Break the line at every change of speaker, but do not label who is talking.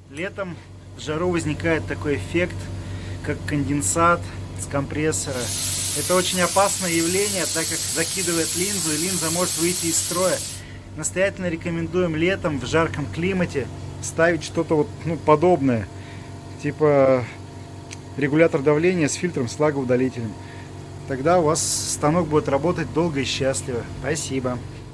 Летом в жару возникает такой эффект, как конденсат с компрессора. Это очень опасное явление, так как закидывает линзу, и линза может выйти из строя. Настоятельно рекомендуем летом в жарком климате ставить что-то вот, подобное, типа регулятор давления с фильтром с влагоудалителем. Тогда у вас станок будет работать долго и счастливо. Спасибо.